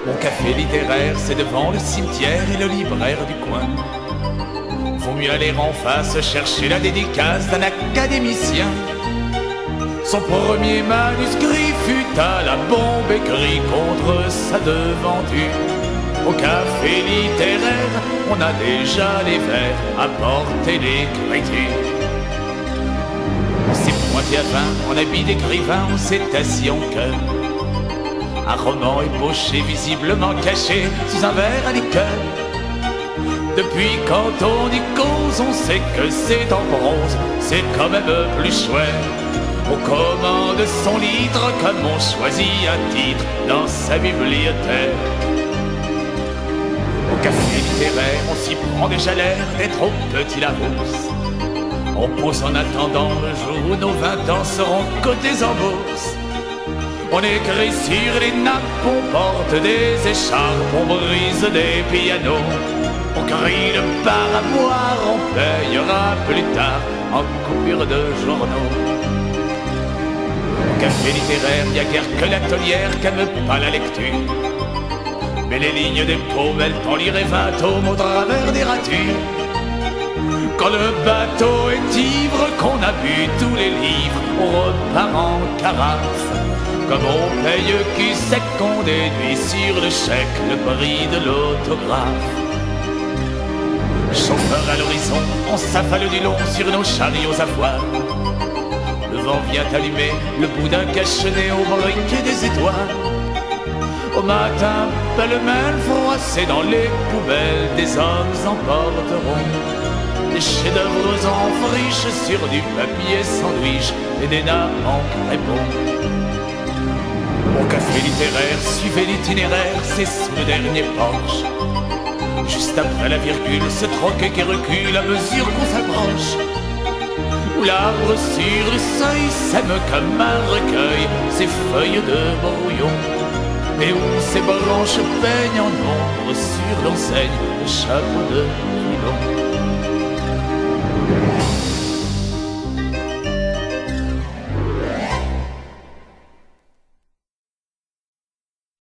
Mon café littéraire, c'est devant le cimetière et le libraire du coin. Vaut mieux aller en face chercher la dédicace d'un académicien. Son premier manuscrit fut à la bombe écrit contre sa devanture. Au café littéraire, on a déjà les vers à porter l'écriture. On s'est pointé à fin en habit d'écrivain, on s'est assis en cœur. Un roman ébauché, visiblement caché sous un verre à liqueur. Depuis quand on y cause, on sait que c'est en bronze, c'est quand même plus chouette. On commande son litre comme on choisit un titre dans sa bibliothèque. Au café littéraire, on s'y prend déjà l'air d'être au petit Larousse. On pose en attendant le jour où nos 20 ans seront cotés en bourse. On écrit sur les nappes, on porte des écharpes, on brise des pianos. On crie le bar à boire, on payera plus tard en coupure de journaux. Au café littéraire, y a guère que la tolière qu'aime pas la lecture. Mais les lignes des paumes, elles t'en liraient 20 tomes au travers des ratures. Quand le bateau est ivre, qu'on a bu tous les livres, on repart en carafe. Comme on paye cul sec, qu'on déduit sur le chèque le prix de l'autographe. Chauffeur à l'horizon, on s'affale du long sur nos chariots à voile. Le vent vient allumer le bout d'un cache-nez au briquet des étoiles. Au matin, pêle-mêle froissé dans les poubelles, des hommes emporteront des chefs-d'œuvre en friche sur du papier sandwich et des nappes en crépon. Au café littéraire, suivez l'itinéraire, c'est sous le dernier porche. Juste après la virgule, ce troquet qui recule à mesure qu'on s'approche. Où l'arbre sur le seuil sème comme un recueil ses feuilles de brouillon. Et où ses branches peignent en ombre sur l'enseigne le chapeau de nylon.